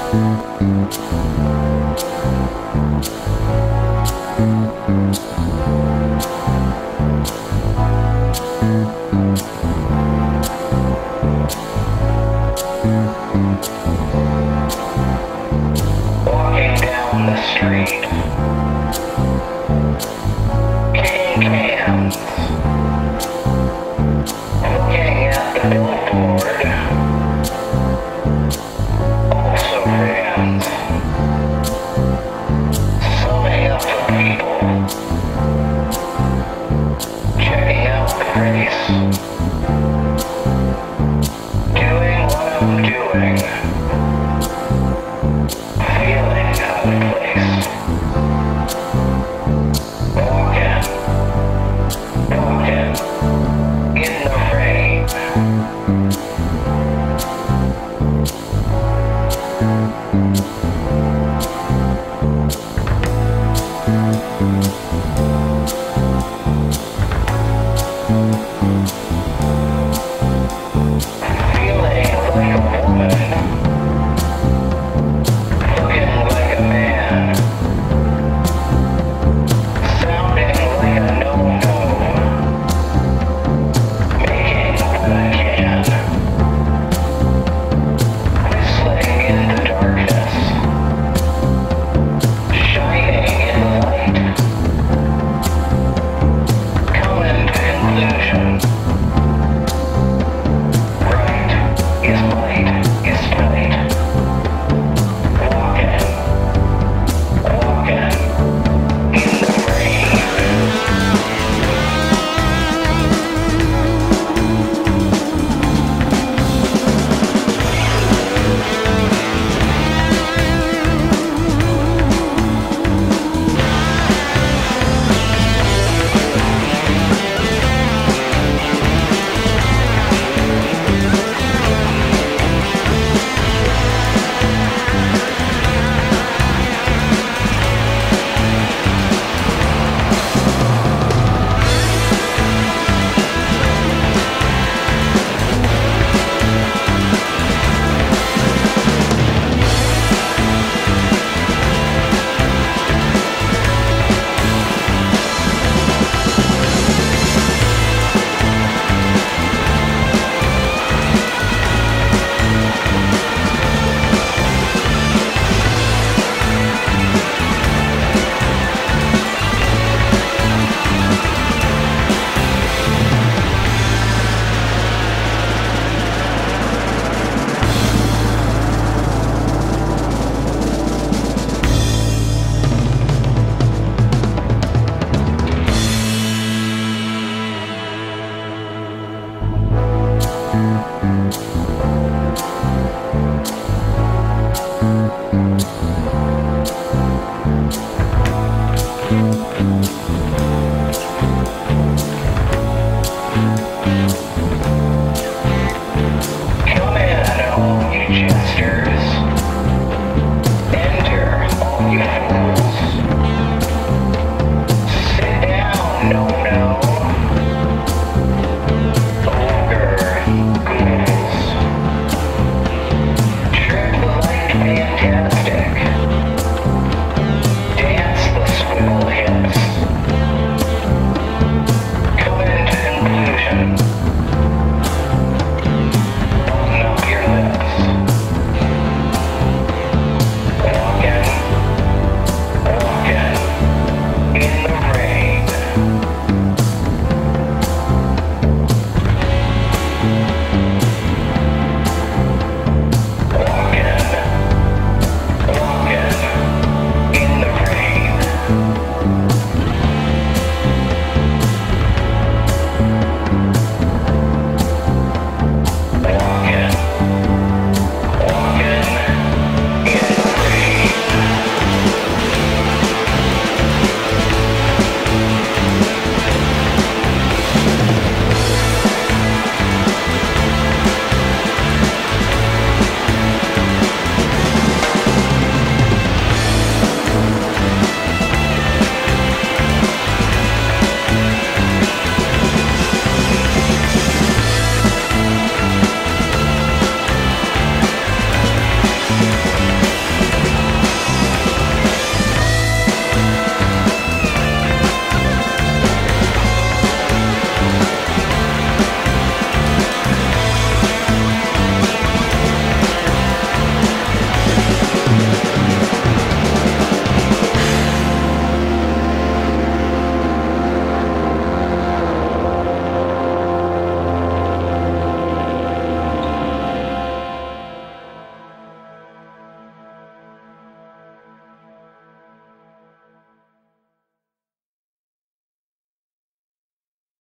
Walking down the street, kicking cans, looking at the billboard, also fans, summing up the people, checking out the race, doing what I'm doing. Feeling out of place. Walking in the rain. Feeling like a woman. Looking like a man. Sounding like a no-no. Making what I can. Whistling in the darkness. Shining in the light. Coming to conclusion. Right is light is tight. Walking in the rain.